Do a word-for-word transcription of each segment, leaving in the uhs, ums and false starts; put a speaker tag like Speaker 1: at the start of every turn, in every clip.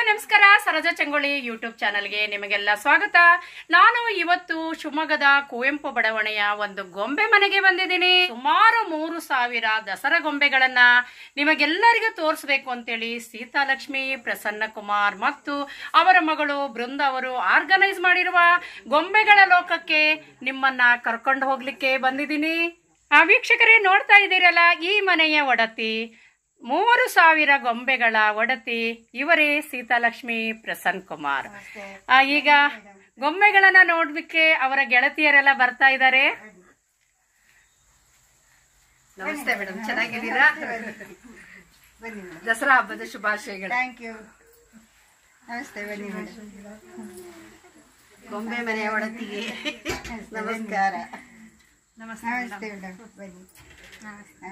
Speaker 1: ನಮಸ್ಕಾರ. ಸರೋಜಾ ಚಂಗೋಳಿ ಯೂಟ್ಯೂಬ್ ಚಾನಲ್ಗೆ ನಿಮಗೆಲ್ಲ ಸ್ವಾಗತ. ನಾನು ಇವತ್ತು ಶಿವಮೊಗ್ಗದ ಕುವೆಂಪು ಬಡಾವಣೆಯ ಒಂದು ಗೊಂಬೆ ಮನೆಗೆ ಬಂದಿದ್ದೀನಿ. ಸುಮಾರು ಮೂರು ಸಾವಿರ ದಸರಾ ಗೊಂಬೆಗಳನ್ನ ನಿಮಗೆಲ್ಲರಿಗೂ ತೋರಿಸಬೇಕು ಅಂತೇಳಿ ಸೀತಾಲಕ್ಷ್ಮಿ, ಪ್ರಸನ್ನ ಕುಮಾರ್ ಮತ್ತು ಅವರ ಮಗಳು ಬೃಂದ ಅವರು ಆರ್ಗನೈಸ್ ಮಾಡಿರುವ ಗೊಂಬೆಗಳ ಲೋಕಕ್ಕೆ ನಿಮ್ಮನ್ನ ಕರ್ಕೊಂಡು ಹೋಗ್ಲಿಕ್ಕೆ ಬಂದಿದ್ದೀನಿ. ಆ ವೀಕ್ಷಕರೇ, ನೋಡ್ತಾ ಇದ್ದೀರಲ್ಲ, ಈ ಮನೆಯ ಒಡತಿ, ಮೂರು ಸಾವಿರ ಗೊಂಬೆಗಳ ಒಡತಿ ಇವರೇ ಸೀತಾಲಕ್ಷ್ಮಿ, ಪ್ರಸನ್ನ ಕುಮಾರ್. ಈಗ ಗೊಂಬೆಗಳನ್ನ ನೋಡ್ಲಿಕ್ಕೆ ಅವರ ಗೆಳತಿಯರೆಲ್ಲ ಬರ್ತಾ ಇದ್ದಾರೆ. ನಮಸ್ತೆ ಮೇಡಮ್, ಚೆನ್ನಾಗಿದ್ದೀರಾ? ದಸರಾ ಹಬ್ಬದ ಶುಭಾಶಯಗಳು.
Speaker 2: Thank you. ನಮಸ್ತೆ. ಬನ್ನಿ ಮೇಡಮ್.
Speaker 1: ಗೊಂಬೆ ಮನೆಯ ಒಡತಿಗೆ
Speaker 2: ನಮಸ್ಕಾರ.
Speaker 1: ನಮಸ್ತೆ
Speaker 2: ನಮಸ್ತೆ ಮೇಡಮ್. ಬನ್ನಿ. ನಮಸ್ತೆ.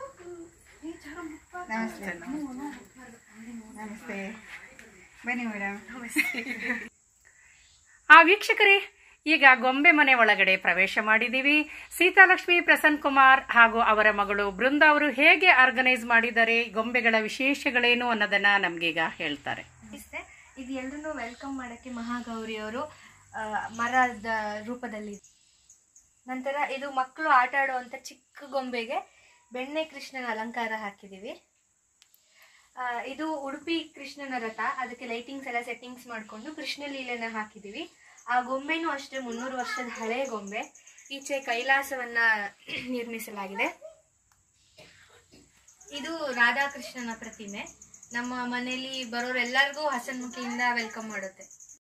Speaker 2: ನಮಸ್ತೆ. ನಮಸ್ತೆ. ಬನ್ನಿ ಮೇಡಮ್.
Speaker 1: ಆ ವೀಕ್ಷಕರೇ, ಈಗ ಗೊಂಬೆ ಮನೆ ಒಳಗಡೆ ಪ್ರವೇಶ ಮಾಡಿದೀವಿ. ಸೀತಾಲಕ್ಷ್ಮಿ, ಪ್ರಸನ್ನ ಕುಮಾರ್ ಹಾಗೂ ಅವರ ಮಗಳು ಬೃಂದ ಅವರು ಹೇಗೆ ಆರ್ಗನೈಸ್ ಮಾಡಿದ್ದಾರೆ, ಗೊಂಬೆಗಳ ವಿಶೇಷಗಳೇನು ಅನ್ನೋದನ್ನ ನಮ್ಗೀಗ ಹೇಳ್ತಾರೆ.
Speaker 3: ಇದು ಎಲ್ಲರನ್ನೂ ವೆಲ್ಕಮ್ ಮಾಡಕ್ಕೆ ಮಹಾಗೌರಿಯವರು ಮರದ ರೂಪದಲ್ಲಿ. ನಂತರ ಇದು ಮಕ್ಕಳು ಆಟ ಆಡುವಂತ ಚಿಕ್ಕ ಗೊಂಬೆಗೆ ಬೆಣ್ಣೆ ಕೃಷ್ಣನ ಅಲಂಕಾರ ಹಾಕಿದೀವಿ. ಇದು ಉಡುಪಿ ಕೃಷ್ಣನ ರಥ, ಅದಕ್ಕೆ ಲೈಟಿಂಗ್ಸ್ ಎಲ್ಲ ಸೆಟ್ಟಿಂಗ್ಸ್ ಮಾಡಿಕೊಂಡು ಕೃಷ್ಣ ಲೀಲೆನ ಹಾಕಿದೀವಿ. ಆ ಗೊಂಬೆನೂ ಅಷ್ಟೇ ಮುನ್ನೂರು ವರ್ಷದ ಹಳೆಯ ಗೊಂಬೆ. ಈಚೆ ಕೈಲಾಸವನ್ನ ನಿರ್ಮಿಸಲಾಗಿದೆ. ಇದು ರಾಧಾಕೃಷ್ಣನ ಪ್ರತಿಮೆ. ನಮ್ಮ ಮನೆಯಲ್ಲಿ ಬರೋರೆಲ್ಲರಿಗೂ ಹಸನ್ಮುಖಿಯಿಂದ ವೆಲ್ಕಮ್ ಮಾಡುತ್ತೆ.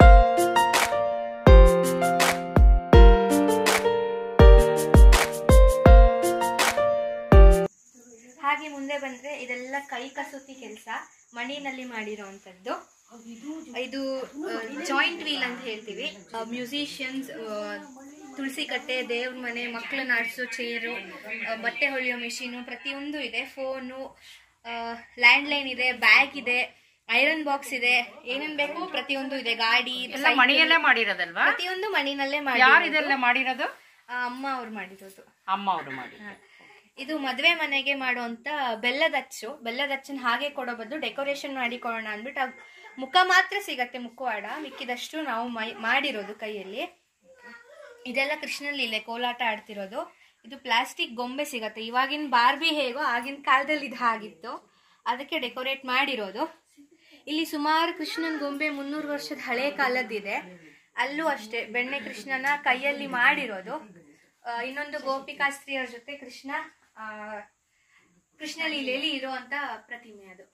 Speaker 3: ಹಾಗೆ ಮುಂದೆ ಬಂದ್ರೆ ಇದೆಲ್ಲ ಕೈ ಕಸೂತಿ ಕೆಲಸ, ಮಣ್ಣಿನಲ್ಲಿ ಮಾಡಿರೋಂಥದ್ದು. ಇದು ಜಾಯಿಂಟ್ ವೀಲ್ ಅಂತ ಹೇಳ್ತೀವಿ. ಮ್ಯೂಸಿಷಿಯನ್ಸ್, ತುಳಸಿ ಕಟ್ಟೆ, ದೇವ್ರ ಮನೆ, ಮಕ್ಕಳನ್ನ ಆಡಿಸೋ ಚೇರು, ಬಟ್ಟೆ ಹೊಳೆಯೋ ಮೆಷಿನು ಪ್ರತಿಯೊಂದು ಇದೆ. ಫೋನು, ಲ್ಯಾಂಡ್ ಲೈನ್ ಇದೆ, ಬ್ಯಾಗ್ ಇದೆ, ಐರನ್ ಬಾಕ್ಸ್ ಇದೆ, ಏನೇನ್ ಬೇಕು ಪ್ರತಿಯೊಂದು ಇದೆ. ಗಾಡಿ
Speaker 1: ಮಣಿಯಲ್ಲೇ ಮಾಡಿರೋದಲ್ವಾ?
Speaker 3: ಪ್ರತಿಯೊಂದು ಮಣ್ಣಿನಲ್ಲೇ
Speaker 1: ಮಾಡಿ. ಮಾಡಿರೋದು
Speaker 3: ಅಮ್ಮ ಅವ್ರು ಮಾಡಿರೋದು.
Speaker 1: ಅಮ್ಮ ಅವರು ಮಾಡಿ.
Speaker 3: ಇದು ಮದ್ವೆ ಮನೆಗೆ ಮಾಡುವಂತ ಬೆಲ್ಲದ ಅಚ್ಚು. ಬೆಲ್ಲದ ಅಚ್ಚನ್ನ ಹಾಗೆ ಕೊಡೋ ಬದಲು ಡೆಕೋರೇಷನ್ ಮಾಡಿ ಕೊಡೋಣ ಅಂದ್ಬಿಟ್ಟು ಆ ಮುಖ ಮಾತ್ರ ಸಿಗತ್ತೆ, ಮುಖವಾಡ. ಮಿಕ್ಕಿದಷ್ಟು ನಾವು ಮಾಡಿರೋದು ಕೈಯಲ್ಲಿ. ಇದೆಲ್ಲ ಕೃಷ್ಣ ಲೀಲೆ, ಕೋಲಾಟ ಆಡ್ತಿರೋದು. ಇದು ಪ್ಲಾಸ್ಟಿಕ್ ಗೊಂಬೆ ಸಿಗತ್ತೆ. ಇವಾಗಿನ ಬಾರ್ಬಿ ಹೇಗೋ ಆಗಿನ ಕಾಲದಲ್ಲಿ ಇದು ಆಗಿತ್ತು, ಅದಕ್ಕೆ ಡೆಕೋರೇಟ್ ಮಾಡಿರೋದು. ಇಲ್ಲಿ ಸುಮಾರು ಕೃಷ್ಣನ್ ಗೊಂಬೆ ಮುನ್ನೂರು ವರ್ಷದ ಹಳೆ ಕಾಲದ್ದಿದೆ. ಅಲ್ಲೂ ಅಷ್ಟೇ ಬೆಣ್ಣೆ ಕೃಷ್ಣನ ಕೈಯಲ್ಲಿ ಮಾಡಿರೋದು. ಇನ್ನೊಂದು ಗೋಪಿಕಾಸ್ತ್ರೀಯರ ಜೊತೆ ಕೃಷ್ಣ ಆ ಕೃಷ್ಣ ಲೀಲೆಯಲ್ಲಿ ಇರುವಂತ ಪ್ರತಿಮೆ ಅದು.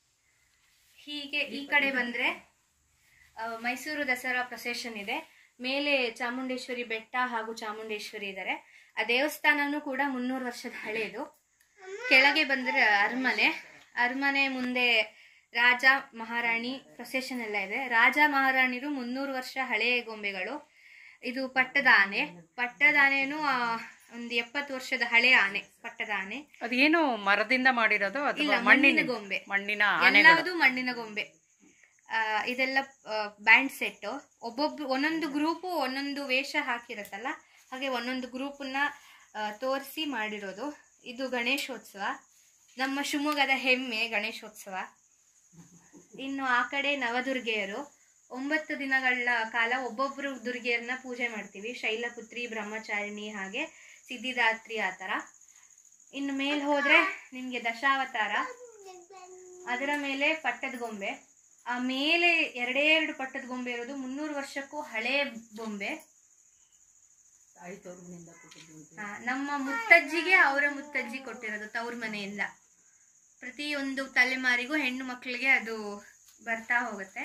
Speaker 3: ಹೀಗೆ ಈ ಕಡೆ ಬಂದ್ರೆ ಮೈಸೂರು ದಸರಾ ಪ್ರೊಸೆಷನ್ ಇದೆ. ಮೇಲೆ ಚಾಮುಂಡೇಶ್ವರಿ ಬೆಟ್ಟ ಹಾಗೂ ಚಾಮುಂಡೇಶ್ವರಿ ಇದ್ದಾರೆ. ಆ ದೇವಸ್ಥಾನನೂ ಕೂಡ ಮುನ್ನೂರು ವರ್ಷದ ಹಳೆಯದು. ಕೆಳಗೆ ಬಂದ್ರೆ ಅರಮನೆ. ಅರಮನೆ ಮುಂದೆ ರಾಜ ಮಹಾರಾಣಿ ಪ್ರೊಸೆಷನ್ ಎಲ್ಲ ಇದೆ. ರಾಜ ಮಹಾರಾಣಿರು ಮುನ್ನೂರು ವರ್ಷ ಹಳೆಯ ಗೊಂಬೆಗಳು. ಇದು ಪಟ್ಟದ ಆನೆ. ಪಟ್ಟದ ಆನೆನು ಒಂದು ಎಪ್ಪತ್ತು ವರ್ಷದ ಹಳೆ ಆನೆ. ಪಟ್ಟದ ಆನೆ
Speaker 1: ಅದೇನು ಮರದಿಂದ ಮಾಡಿರೋದು?
Speaker 3: ಇಲ್ಲ, ಮಣ್ಣಿನ ಗೊಂಬೆ.
Speaker 1: ಮಣ್ಣಿನ
Speaker 3: ಎಲ್ಲವುದು ಮಣ್ಣಿನ ಗೊಂಬೆ. ಆ ಇದೆಲ್ಲ ಬ್ಯಾಂಡ್ ಸೆಟ್. ಒಬ್ಬೊಬ್ರು ಒಂದೊಂದು ಗ್ರೂಪು ಒಂದೊಂದು ವೇಷ ಹಾಕಿರತ್ತಲ್ಲ, ಹಾಗೆ ಒಂದೊಂದು ಗ್ರೂಪನ್ನ ತೋರಿಸಿ ಮಾಡಿರೋದು. ಇದು ಗಣೇಶೋತ್ಸವ, ನಮ್ಮ ಶಿವಮೊಗ್ಗದ ಹೆಮ್ಮೆ ಗಣೇಶೋತ್ಸವ. ಇನ್ನು ಆ ಕಡೆ ನವದುರ್ಗೆಯರು. ಒಂಬತ್ತು ದಿನಗಳ ಕಾಲ ಒಬ್ಬೊಬ್ರು ದುರ್ಗೆಯರನ್ನ ಪೂಜೆ ಮಾಡ್ತೀವಿ. ಶೈಲಪುತ್ರಿ, ಬ್ರಹ್ಮಚಾರಿಣಿ, ಹಾಗೆ ಸಿದ್ಧಿದಾತ್ರಿ, ಆ ಥರ. ಇನ್ನು ಮೇಲ್ ಹೋದ್ರೆ ನಿಮ್ಗೆ ದಶಾವತಾರ, ಅದರ ಮೇಲೆ ಪಟ್ಟದ ಗೊಂಬೆ. ಆ ಮೇಲೆ ಎರಡೇ ಎರಡು ಪಟ್ಟದ ಗೊಂಬೆ ಇರೋದು ಮುನ್ನೂರು ವರ್ಷಕ್ಕೂ ಹಳೆ ಗೊಂಬೆ. ನಮ್ಮ ಮುತ್ತಜ್ಜಿಗೆ ಅವರ ಮುತ್ತಜ್ಜಿ ಕೊಟ್ಟಿರೋದು ತವ್ರ ಮನೆಯಿಂದ. ಪ್ರತಿಯೊಂದು ತಲೆಮಾರಿಗೂ ಹೆಣ್ಣು ಮಕ್ಕಳಿಗೆ ಅದು ಬರ್ತಾ ಹೋಗುತ್ತೆ.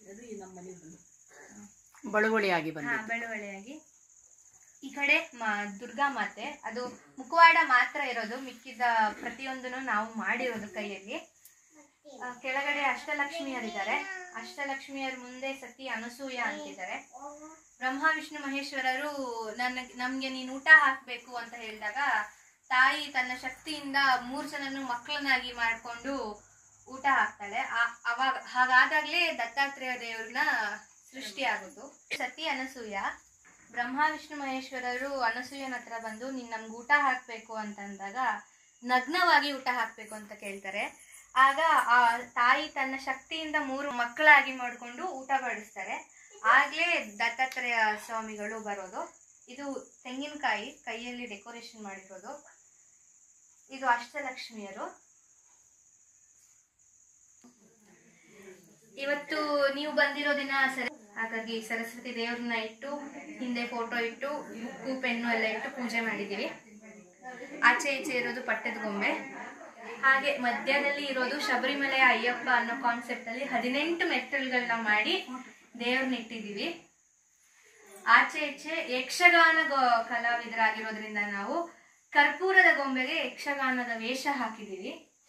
Speaker 1: ಬಳುವಳಿಯಾಗಿ
Speaker 3: ಹಾ ಬಳುವಳಿಯಾಗಿ. ಈ ಕಡೆ ದುರ್ಗಾ ಮಾತೆ. ಅದು ಮುಖವಾಡ ಮಾತ್ರ ಇರೋದು, ಮಿಕ್ಕಿದ ಪ್ರತಿಯೊಂದನ್ನು ನಾವು ಮಾಡಿರೋದು ಕೈಯಲ್ಲಿ. ಕೆಳಗಡೆ ಅಷ್ಟಲಕ್ಷ್ಮಿಯರಿದ್ದಾರೆ. ಅಷ್ಟಲಕ್ಷ್ಮಿಯರ ಮುಂದೆ ಸತಿ ಅನಸೂಯ ಅಂತಿದ್ದಾರೆ. ಬ್ರಹ್ಮ ವಿಷ್ಣು ಮಹೇಶ್ವರರು ನನ್ನ ನಮ್ಗೆ ನೀನ್ ಊಟ ಹಾಕ್ಬೇಕು ಅಂತ ಹೇಳಿದಾಗ ತಾಯಿ ತನ್ನ ಶಕ್ತಿಯಿಂದ ಮೂರ್ ಜನನು ಮಕ್ಕಳನ್ನಾಗಿ ಮಾಡ್ಕೊಂಡು ಊಟ ಹಾಕ್ತಾಳೆ. ಅವಾಗ ಹಾಗಾದಾಗ್ಲೇ ದತ್ತಾತ್ರೇಯ ದೇವ್ರನ್ನ ಸೃಷ್ಟಿ ಆಗೋದು. ಸತಿ ಅನಸೂಯ. ಬ್ರಹ್ಮ ವಿಷ್ಣು ಮಹೇಶ್ವರರು ಅನಸೂಯನ ಹತ್ರ ಬಂದು ನೀನ್ ನಮ್ಗೆ ಊಟ ಹಾಕ್ಬೇಕು ಅಂತಂದಾಗ ನಗ್ನವಾಗಿ ಊಟ ಹಾಕ್ಬೇಕು ಅಂತ ಕೇಳ್ತಾರೆ. ಆಗ ಆ ತಾಯಿ ತನ್ನ ಶಕ್ತಿಯಿಂದ ಮೂರು ಮಕ್ಕಳಾಗಿ ಮಾಡಿಕೊಂಡು ಊಟ ಬಡಿಸ್ತಾರೆ. ಆಗ್ಲೇ ದತ್ತಾತ್ರೇಯ ಸ್ವಾಮಿಗಳು ಬರೋದು. ಇದು ತೆಂಗಿನಕಾಯಿ ಕೈಯಲ್ಲಿ ಡೆಕೋರೇಷನ್ ಮಾಡಿರೋದು. ಇದು ಅಷ್ಟಲಕ್ಷ್ಮಿಯರು. ಇವತ್ತು ನೀವು ಬಂದಿರೋ ದಿನ ಸರಿ, ಹಾಗಾಗಿ ಸರಸ್ವತಿ ದೇವ್ರನ್ನ ಇಟ್ಟು ಹಿಂದೆ ಫೋಟೋ ಇಟ್ಟು ಬುಕ್ಕು ಪೆನ್ನು ಎಲ್ಲ ಇಟ್ಟು ಪೂಜೆ ಮಾಡಿದೀವಿ. ಆಚೆ ಈಚೆ ಇರೋದು ಪಟ್ಟದ ಗೊಂಬೆ. ಹಾಗೆ ಮಧ್ಯದಲ್ಲಿ ಇರೋದು ಶಬರಿಮಲೆಯ ಅಯ್ಯಪ್ಪ ಅನ್ನೋ ಕಾನ್ಸೆಪ್ಟ್ ಅಲ್ಲಿ ಹದಿನೆಂಟು ಮೆಟ್ಟಲ್ಗಳನ್ನ ಮಾಡಿ ದೇವ್ರನ್ನ ಇಟ್ಟಿದೀವಿ. ಆಚೆ ಈಚೆ ಯಕ್ಷಗಾನ ಕಲಾವಿದರಾಗಿರೋದ್ರಿಂದ ನಾವು ಕರ್ಪೂರದ ಗೊಂಬೆಗೆ ಯಕ್ಷಗಾನದ ವೇಷ ಹಾಕಿದೀವಿ.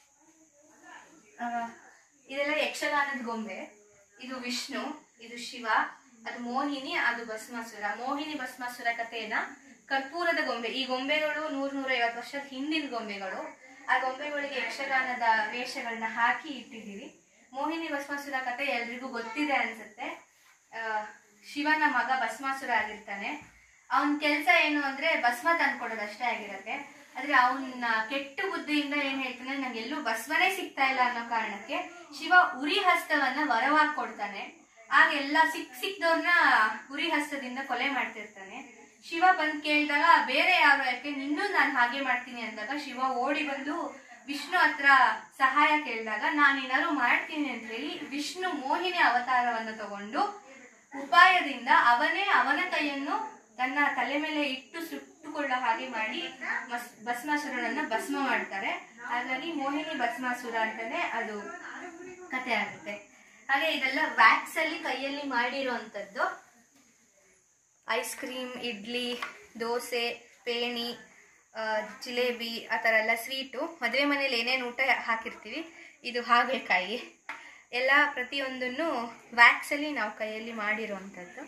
Speaker 3: ಇದೆಲ್ಲ ಯಕ್ಷಗಾನದ ಗೊಂಬೆ. ಇದು ವಿಷ್ಣು, ಇದು ಶಿವ, ಅದು ಮೋಹಿನಿ, ಅದು ಭಸ್ಮಾಸುರ. ಮೋಹಿನಿ ಭಸ್ಮಾಸುರ ಕಥೆಯನ್ನ ಕರ್ಪೂರದ ಗೊಂಬೆ. ಈ ಗೊಂಬೆಗಳು ನೂರ್ ನೂರ ಐವತ್ತು ವರ್ಷದ ಹಿಂದಿನ ಗೊಂಬೆಗಳು. ಆ ಗೊಂಬೆಗಳಿಗೆ ಯಕ್ಷಗಾನದ ವೇಷಗಳನ್ನ ಹಾಕಿ ಇಟ್ಟಿದ್ದೀವಿ. ಮೋಹಿನಿ ಭಸ್ಮಾಸುರ ಕಥೆ ಎಲ್ರಿಗೂ ಗೊತ್ತಿದೆ ಅನ್ಸುತ್ತೆ. ಆ ಶಿವನ ಮಗ ಭಸ್ಮಾಸುರ ಆಗಿರ್ತಾನೆ. ಅವನ ಕೆಲಸ ಏನು ಅಂದ್ರೆ ಭಸ್ಮ ತಂದ್ಕೊಡೋದಷ್ಟೇ ಆಗಿರತ್ತೆ. ಆದ್ರೆ ಅವನ ಕೆಟ್ಟ ಬುದ್ಧಿಯಿಂದ ಏನ್ ಹೇಳ್ತಾನೆ, ನಂಗೆ ಎಲ್ಲೂ ಭಸ್ಮನೇ ಸಿಗ್ತಾ ಇಲ್ಲ ಅನ್ನೋ ಕಾರಣಕ್ಕೆ ಶಿವ ಉರಿ ಹಸ್ತವನ್ನ ವರವಾಗಿ ಕೊಡ್ತಾನೆ. ಆಗ ಎಲ್ಲ ಸಿಕ್ ಸಿಕ್ದವ್ರನ್ನ ಉರಿ ಹಸ್ತದಿಂದ ಕೊಲೆ ಮಾಡ್ತಿರ್ತಾನೆ. ಶಿವ ಬಂದ್ ಕೇಳಿದಾಗ ಬೇರೆ ಯಾರು ಯಾಕೆ ನಿನ್ನೂ ನಾನು ಹಾಗೆ ಮಾಡ್ತೀನಿ ಅಂದಾಗ ಶಿವ ಓಡಿ ಬಂದು ವಿಷ್ಣು ಹತ್ರ ಸಹಾಯ ಕೇಳಿದಾಗ ನಾನೇನಾದ್ರು ಮಾಡ್ತೀನಿ ಅಂತ ಹೇಳಿ ವಿಷ್ಣು ಮೋಹಿನಿ ಅವತಾರವನ್ನು ತಗೊಂಡು ಉಪಾಯದಿಂದ ಅವನೇ ಅವನ ಕೈಯನ್ನು ತನ್ನ ತಲೆ ಮೇಲೆ ಇಟ್ಟು ಸುಟ್ಟುಕೊಳ್ಳೋ ಹಾಗೆ ಮಾಡಿ ಭಸ್ಮಾಸುರನನ್ನ ಭಸ್ಮ ಮಾಡ್ತಾರೆ. ಹಾಗಾಗಿ ಮೋಹಿನಿ ಭಸ್ಮಾಸುರ ಅಂತಾನೆ ಅದು ಕತೆ ಆಗುತ್ತೆ. ಹಾಗೆ ಇದೆಲ್ಲ ವ್ಯಾಕ್ಸ್ ಅಲ್ಲಿ ಕೈಯಲ್ಲಿ ಮಾಡಿರುವಂತದ್ದು. ಐಸ್ ಕ್ರೀಮ್, ಇಡ್ಲಿ, ದೋಸೆ, ಪೇಣಿ, ಜಿಲೇಬಿ ಆ ಥರ ಎಲ್ಲ ಸ್ವೀಟು. ಮದುವೆ ಮನೇಲಿ ಏನೇನು ಊಟ ಹಾಕಿರ್ತೀವಿ ಇದು ಹಾಗಲಕಾಯಿ ಎಲ್ಲ ಪ್ರತಿಯೊಂದನ್ನು ವ್ಯಾಕ್ಸಲ್ಲಿ ನಾವು ಕೈಯಲ್ಲಿ ಮಾಡಿರುವಂಥದ್ದು.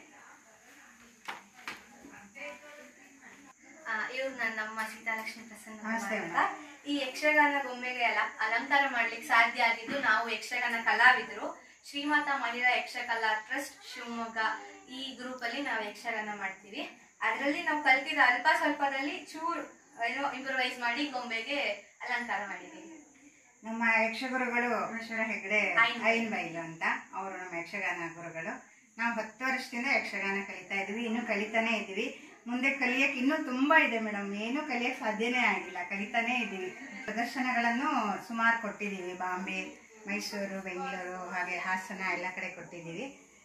Speaker 3: ಇವ್ರು ನನ್ನ ನಮ್ಮ ಸೀತಾಲಕ್ಷ್ಮಿ ಪ್ರಸನ್ನ. ಈ ಯಕ್ಷಗಾನ ಗೊಂಬೆಗೆ ಅಲ್ಲ ಅಲಂಕಾರ ಮಾಡ್ಲಿಕ್ಕೆ ಸಾಧ್ಯ ಆಗಿದ್ದು ನಾವು ಯಕ್ಷಗಾನ ಕಲಾವಿದರು. ಶ್ರೀಮಾತಾ ಮಹಿಳಾ ಯಕ್ಷಕಲಾ ಟ್ರಸ್ಟ್ ಶಿವಮೊಗ್ಗ ಈ ಗ್ರೂಪ್ ಅಲ್ಲಿ ನಾವು ಯಕ್ಷಗಾನ ಮಾಡ್ತೀವಿ. ಅದರಲ್ಲಿ ನಾವು ಕಲ್ತಿದ ಅಲ್ಪ ಸ್ವಲ್ಪದಲ್ಲಿ ಚೂರು ಏನೋ ಇಂಪ್ರೂವೈಸ್ ಮಾಡಿ ಗೊಂಬೆಗೆ ಅಲಂಕಾರ ಮಾಡಿದ್ದೀವಿ.
Speaker 2: ನಮ್ಮ ಯಕ್ಷಗುರುಗಳು ಈಶ್ವರ ಹೆಗ್ಡೆ ಐನ್ ಬೈಲು ಅಂತ, ಅವರು ನಮ್ಮ ಯಕ್ಷಗಾನ ಗುರುಗಳು. ನಾವು ಹತ್ತು ವರ್ಷದಿಂದ ಯಕ್ಷಗಾನ ಕಲಿತಾ ಇದ್ವಿ, ಇನ್ನೂ ಕಲಿತಾನೆ ಇದ್ದೀವಿ. ಮುಂದೆ ಕಲಿಯಕ್ಕೆ ಇನ್ನೂ ತುಂಬಾ ಇದೆ ಮೇಡಮ್, ಏನು ಕಲಿಯಕ್ಕೆ ಸಾಧ್ಯನೇ ಆಗಿಲ್ಲ, ಕಲಿತಾನೆ ಇದ್ದೀವಿ. ಪ್ರದರ್ಶನಗಳನ್ನು ಸುಮಾರು ಕೊಟ್ಟಿದ್ದೀವಿ. ಬಾಂಬೆ, ಮೈಸೂರು, ಬೆಂಗಳೂರು, ಹಾಗೆ ಹಾಸನ ಎಲ್ಲ ಕಡೆ ಕೊಟ್ಟಿದ್ದೀವಿ.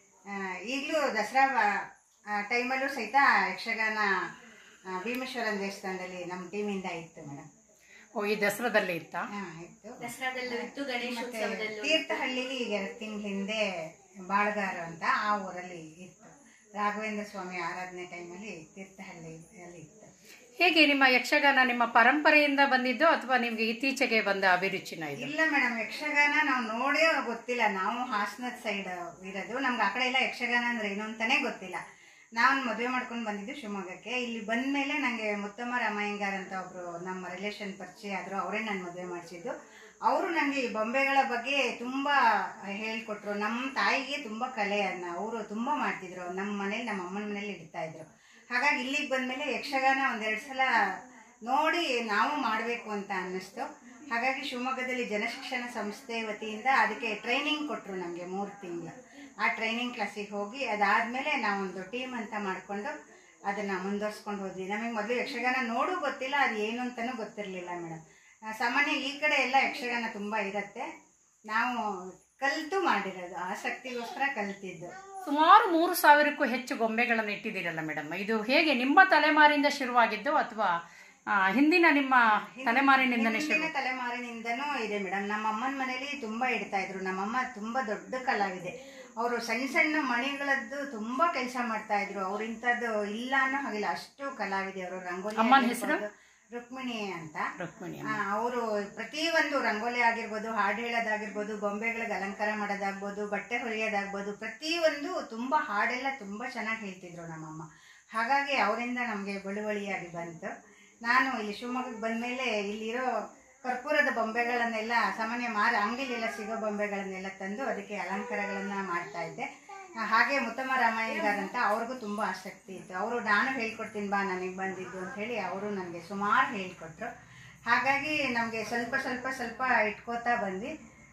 Speaker 2: ಈಗಲೂ ದಸರಾ ಟೈಮಲ್ಲೂ ಸಹಿತ ಯಕ್ಷಗಾನ ಭೀಮೇಶ್ವರನ ದೇವಸ್ಥಾನದಲ್ಲಿ ನಮ್ಮ ಟೀಮಿಂದ ಇತ್ತು ಮೇಡಮ್.
Speaker 1: ಓ, ಈ ದಸರಾದಲ್ಲಿ ಇತ್ತಾ?
Speaker 2: ಹಾ, ಇತ್ತು.
Speaker 3: ದಸರಾದಲ್ಲೂ ಇತ್ತು, ಗಣೇಶೋತ್ಸವದಲ್ಲೂ.
Speaker 2: ತೀರ್ಥಹಳ್ಳಿಲಿ ಈಗ ಎರಡು ತಿಂಗಳ ಹಿಂದೆ ಬಾಳಗಾರ ಅಂತ ಆ ಊರಲ್ಲಿ ಇತ್ತು. ರಾಘವೇಂದ್ರ ಸ್ವಾಮಿ ಆರಾಧನೆ ಟೈಮಲ್ಲಿ ತೀರ್ಥಹಳ್ಳಿಯಲ್ಲಿ ಇತ್ತು.
Speaker 1: ಹೇಗೆ ನಿಮ್ಮ ಯಕ್ಷಗಾನ ನಿಮ್ಮ ಪರಂಪರೆಯಿಂದ ಬಂದಿದ್ದು ಅಥವಾ ನಿಮ್ಗೆ ಇತ್ತೀಚೆಗೆ ಬಂದ ಅಭಿರುಚಿನ?
Speaker 2: ಇಲ್ಲ ಮೇಡಮ್, ಯಕ್ಷಗಾನ ನಾವು ನೋಡೇ ಗೊತ್ತಿಲ್ಲ. ನಾವು ಹಾಸನದ ಸೈಡ್ ಇರೋದು, ನಮ್ಗೆ ಆ ಕಡೆ ಎಲ್ಲ ಯಕ್ಷಗಾನ ಅಂದ್ರೆ ಏನು ಅಂತಾನೆ ಗೊತ್ತಿಲ್ಲ. ನಾನು ಮದುವೆ ಮಾಡ್ಕೊಂಡು ಬಂದಿದ್ದು ಶಿವಮೊಗ್ಗಕ್ಕೆ. ಇಲ್ಲಿ ಬಂದ ಮೇಲೆ ನನಗೆ ಮುತ್ತಮ್ಮ ರಾಮಯ್ಯಂಗಾರ್ ಅಂತ ಒಬ್ರು ನಮ್ಮ ರಿಲೇಷನ್ ಪರಿಚಯ ಆದ್ರು. ಅವರೇ ನಾನು ಮದುವೆ ಮಾಡಿಸಿದ್ದು. ಅವರು ನನಗೆ ಈ ಬೊಂಬೆಗಳ ಬಗ್ಗೆ ತುಂಬಾ ಹೇಳ್ಕೊಟ್ರು. ನಮ್ಮ ತಾಯಿಗೆ ತುಂಬಾ ಕಲೆ ಅನ್ನ ಅವರು ತುಂಬಾ ಮಾಡ್ತಿದ್ರು. ನಮ್ಮ ಮನೇಲಿ ನಮ್ಮ ಅಮ್ಮನ ಮನೇಲಿ ಇಡ್ತಾ ಇದ್ರು. ಹಾಗಾಗಿ ಇಲ್ಲಿಗೆ ಬಂದ್ಮೇಲೆ ಯಕ್ಷಗಾನ ಒಂದೆರಡು ಸಲ ನೋಡಿ ನಾವು ಮಾಡಬೇಕು ಅಂತ ಅನ್ನಿಸ್ತು. ಹಾಗಾಗಿ ಶಿವಮೊಗ್ಗದಲ್ಲಿ ಜನಶಿಕ್ಷಣ ಸಂಸ್ಥೆ ವತಿಯಿಂದ ಅದಕ್ಕೆ ಟ್ರೈನಿಂಗ್ ಕೊಟ್ಟರು ನಮಗೆ ಮೂರು ತಿಂಗಳು. ಆ ಟ್ರೈನಿಂಗ್ ಕ್ಲಾಸಿಗೆ ಹೋಗಿ ಅದಾದ್ಮೇಲೆ ನಾವೊಂದು ಟೀಮ್ ಅಂತ ಮಾಡಿಕೊಂಡು ಅದನ್ನ ಮುಂದುವರ್ಸ್ಕೊಂಡು ಹೋದ್ವಿ. ನಮಗೆ ಮೊದಲು ಯಕ್ಷಗಾನ ನೋಡು ಗೊತ್ತಿಲ್ಲ, ಅದು ಏನು ಅಂತಾನೂ ಗೊತ್ತಿರಲಿಲ್ಲ ಮೇಡಮ್. ಸಾಮಾನ್ಯ ಈ ಕಡೆ ಎಲ್ಲ ಯಕ್ಷಗಾನ ತುಂಬಾ ಇರತ್ತೆ, ನಾವು ಕಲಿತು ಮಾಡಿರೋದು, ಆಸಕ್ತಿಗೋಸ್ಕರ ಕಲ್ತಿದ್ದು.
Speaker 1: ಸುಮಾರು ಮೂರು ಸಾವಿರಕ್ಕೂ ಹೆಚ್ಚು ಗೊಂಬೆಗಳನ್ನು ಇಟ್ಟಿದ್ದೀರಲ್ಲ ಮೇಡಮ್, ಇದು ಹೇಗೆ ನಿಮ್ಮ ತಲೆಮಾರಿಂದ ಶುರುವಾಗಿದ್ದು ಅಥವಾ ಹಿಂದಿನ ನಿಮ್ಮ ತಲೆಮಾರಿನಿಂದನೇ?
Speaker 2: ಹಿಂದಿನ ತಲೆಮಾರಿನಿಂದನೂ ಇದೆ ಮೇಡಮ್. ನಮ್ಮ ಅಮ್ಮನ ಮನೇಲಿ ತುಂಬಾ ಇಡ್ತಾ ಇದ್ರು. ನಮ್ಮಮ್ಮ ತುಂಬಾ ದೊಡ್ಡ ಕಲಾವಿದೆ. ಅವರು ಸಣ್ಣ ಸಣ್ಣ ಮಣಿಗಳದ್ದು ತುಂಬಾ ಕೆಲಸ ಮಾಡ್ತಾ ಇದ್ರು. ಅವ್ರು ಇಂಥದ್ದು ಇಲ್ಲ ಅನ್ನೋ ಹಾಗಿಲ್ಲ, ಅಷ್ಟು ಕಲಾವಿದೆ ಅವರು. ರಂಗೋಲಿ
Speaker 1: ಅಮ್ಮನ ಹೆಸರು
Speaker 2: ರುಕ್ಮಿಣಿ ಅಂತ.
Speaker 1: ರುಕ್ಮಿಣಿ
Speaker 2: ಅವರು ಪ್ರತಿಯೊಂದು ರಂಗೋಲಿ ಆಗಿರ್ಬೋದು, ಹಾಡು ಹೇಳೋದಾಗಿರ್ಬೋದು, ಗೊಂಬೆಗಳಿಗೆ ಅಲಂಕಾರ ಮಾಡೋದಾಗ್ಬೋದು, ಬಟ್ಟೆ ಹೊಲಿಯೋದಾಗ್ಬೋದು, ಪ್ರತಿಯೊಂದು ತುಂಬಾ ಹಾಡೆಲ್ಲ ತುಂಬಾ ಚೆನ್ನಾಗಿ ಹೇಳ್ತಿದ್ರು ನಮ್ಮಮ್ಮ. ಹಾಗಾಗಿ ಅವರಿಂದ ನಮಗೆ ಬಳುವಳಿಯಾಗಿ ಬಂತು. ನಾನು ಇಲ್ಲಿ ಶಿವಮೊಗ್ಗಕ್ಕೆ ಬಂದ್ಮೇಲೆ ಇಲ್ಲಿರೋ ಕರ್ಪೂರದ ಬೊಂಬೆಗಳನ್ನೆಲ್ಲ ಸಾಮಾನ್ಯ ಮಾರ ಅಂಗಡಿಲೆಲ್ಲ ಸಿಗೋ ಬೊಂಬೆಗಳನ್ನೆಲ್ಲ ತಂದು ಅದಕ್ಕೆ ಅಲಂಕಾರಗಳನ್ನ ಮಾಡ್ತಾ ಇದ್ದೆ. ಹಾಗೆ ಮುತ್ತಮ್ಮ ರಾಮಯ್ಯಂಗಾರ್ ಅಂತ ಅವ್ರಿಗೂ ತುಂಬಾ ಆಸಕ್ತಿ ಇತ್ತು. ಅವರು ನಾನು ಹೇಳ್ಕೊಡ್ತೀನಿ ಬಾ ನನಗೆ ಬಂದಿದ್ದು ಅಂತ ಹೇಳಿ ಅವರು ನನಗೆ ಸುಮಾರು ಹೇಳ್ಕೊಟ್ರು. ಹಾಗಾಗಿ ನಮಗೆ ಸ್ವಲ್ಪ ಸ್ವಲ್ಪ ಸ್ವಲ್ಪ ಇಟ್ಕೋತಾ ಬಂದ್ವಿ.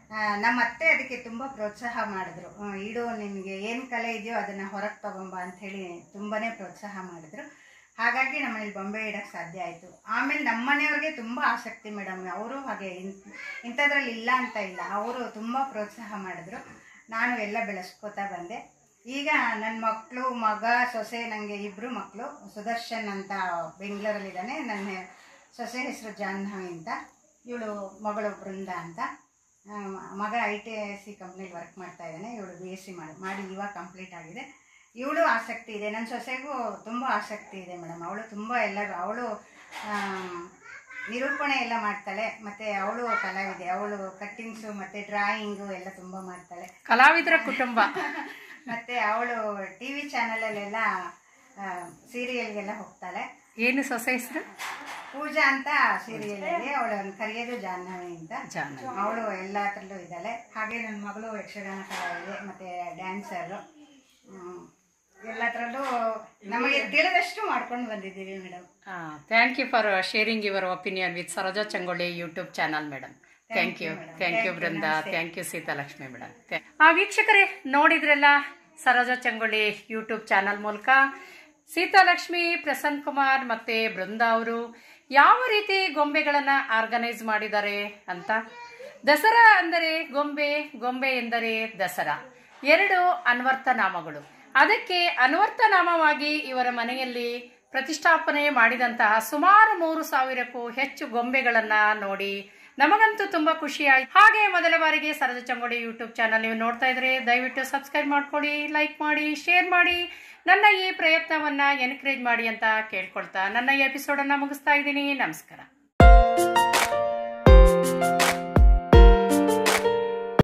Speaker 2: ನಮ್ಮ ಅತ್ತೆ ಅದಕ್ಕೆ ತುಂಬ ಪ್ರೋತ್ಸಾಹ ಮಾಡಿದ್ರು. ಇಡು, ನಿನಗೆ ಏನು ಕಲೆ ಇದೆಯೋ ಅದನ್ನು ಹೊರಗೆ ತಗೊಂಬ ಅಂಥೇಳಿ ತುಂಬಾ ಪ್ರೋತ್ಸಾಹ ಮಾಡಿದ್ರು. ಹಾಗಾಗಿ ನಮ್ಮನೇಲಿ ಬೊಂಬೆ ಇಡೋಕ್ಕೆ ಸಾಧ್ಯ ಆಯಿತು. ಆಮೇಲೆ ನಮ್ಮ ಮನೆಯವ್ರಿಗೆ ತುಂಬ ಆಸಕ್ತಿ ಮೇಡಮ್. ಅವರು ಹಾಗೆ ಇಂಥದ್ರಲ್ಲಿ ಇಲ್ಲ ಅಂತ ಇಲ್ಲ, ಅವರು ತುಂಬ ಪ್ರೋತ್ಸಾಹ ಮಾಡಿದ್ರು. ನಾನು ಎಲ್ಲ ಬೆಳೆಸ್ಕೋತಾ ಬಂದೆ. ಈಗ ನನ್ನ ಮಕ್ಕಳು, ಮಗ, ಸೊಸೆ, ನನಗೆ ಇಬ್ಬರು ಮಕ್ಕಳು. ಸುದರ್ಶನ್ ಅಂತ ಬೆಂಗಳೂರಲ್ಲಿದ್ದಾನೆ. ನನ್ನ ಸೊಸೆ ಹೆಸರು ಜಾಹ್ನವಿ ಅಂತ, ಇವಳು ಮಗಳು ಬೃಂದ ಅಂತ. ಮಗ ಐ ಟಿ ಎಸ್ ಸಿ ಕಂಪ್ನಿಲಿ ವರ್ಕ್ ಮಾಡ್ತಾ ಇದ್ದಾನೆ. ಇವಳು ಬಿ ಎಸ್ ಸಿ ಮಾಡಿ ಮಾಡಿ ಇವಾಗ ಕಂಪ್ಲೀಟ್ ಆಗಿದೆ. ಇವಳು ಆಸಕ್ತಿ ಇದೆ. ನನ್ನ ಸೊಸೆಗೂ ತುಂಬ ಆಸಕ್ತಿ ಇದೆ ಮೇಡಮ್. ಅವಳು ತುಂಬ ಎಲ್ಲ ಅವಳು ನಿರೂಪಣೆ ಎಲ್ಲ ಮಾಡ್ತಾಳೆ. ಮತ್ತು ಅವಳು ಕಲಾವಿದೆ. ಅವಳು ಕಟ್ಟಿಂಗ್ಸು ಮತ್ತು ಡ್ರಾಯಿಂಗು ಎಲ್ಲ ತುಂಬ ಮಾಡ್ತಾಳೆ.
Speaker 1: ಕಲಾವಿದರ ಕುಟುಂಬ.
Speaker 2: ಮತ್ತು ಅವಳು ಟಿ ವಿ ಚಾನಲಲ್ಲೆಲ್ಲ ಸೀರಿಯಲ್ಗೆಲ್ಲ ಹೋಗ್ತಾಳೆ.
Speaker 1: ಏನು ಸೊಸೆ ಹೆಸರು?
Speaker 2: ಪೂಜಾ ಅಂತ ಸೀರಿಯಲಲ್ಲಿ ಅವಳು ಕರೆಯೋದು ಜಾಹ್ನವಿ ಅಂತ. ಅವಳು ಎಲ್ಲತ್ರಲ್ಲೂ ಇದ್ದಾಳೆ. ಹಾಗೆ ನನ್ನ ಮಗಳು ಯಕ್ಷಗಾನ ಕಲಾವಿದೆ ಮತ್ತು ಡ್ಯಾನ್ಸರು. ಎಲ್ಲತ್ರಲ್ಲೂ ನಮಗೆ ತಿಳಿದಷ್ಟು ಮಾಡ್ಕೊಂಡು ಬಂದಿದ್ದೀವಿ madam.
Speaker 1: Thank you for sharing your opinion with Saroja Changoli YouTube channel madam. Thank you thank you Brinda. Thank you Seethalakshmi madam. ಆ ವೀಕ್ಷಕರೇ, ನೋಡಿದ್ರಲ್ಲ ಸರೋಜಾ ಚಂಗೋಳಿ ಯೂಟ್ಯೂಬ್ ಚಾನಲ್ ಮೂಲಕ ಸೀತಾಲಕ್ಷ್ಮಿ, ಪ್ರಸನ್ನ ಕುಮಾರ್ ಮತ್ತೆ ಬೃಂದಾ ಅವರು ಯಾವ ರೀತಿ ಗೊಂಬೆಗಳನ್ನು ಆರ್ಗನೈಸ್ ಮಾಡಿದ್ದಾರೆ ಅಂತ. ದಸರಾ ಅಂದರೆ ಗೊಂಬೆ, ಗೊಂಬೆ ಎಂದರೆ ದಸರಾ, ಎರಡು ಅನ್ವರ್ಥ ನಾಮಗಳು. ಅದಕ್ಕೆ ಅನ್ವರ್ಥ ನಾಮವಾಗಿ ಇವರ ಮನೆಯಲ್ಲಿ ಪ್ರತಿಷ್ಠಾಪನೆ ಮಾಡಿದಂತಹ ಸುಮಾರು ಮೂರು ಸಾವಿರಕ್ಕೂ ಹೆಚ್ಚು ಗೊಂಬೆಗಳನ್ನ ನೋಡಿ ನಮಗಂತೂ ತುಂಬಾ ಖುಷಿ ಆಯ್ತು. ಹಾಗೆ ಮೊದಲ ಬಾರಿಗೆ ಸರೋಜಾ ಚಂಗೋಳಿ ಯೂಟ್ಯೂಬ್ ಚಾನಲ್ ನೀವು ನೋಡ್ತಾ ಇದ್ರೆ ದಯವಿಟ್ಟು ಸಬ್ಸ್ಕ್ರೈಬ್ ಮಾಡ್ಕೊಳ್ಳಿ, ಲೈಕ್ ಮಾಡಿ, ಶೇರ್ ಮಾಡಿ, ನನ್ನ ಈ ಪ್ರಯತ್ನವನ್ನ ಎನ್ಕರೇಜ್ ಮಾಡಿ ಅಂತ ಕೇಳ್ಕೊಳ್ತಾ ನನ್ನ ಈ ಎಪಿಸೋಡನ್ನು ಮುಗಿಸ್ತಾ ಇದ್ದೀನಿ. ನಮಸ್ಕಾರ.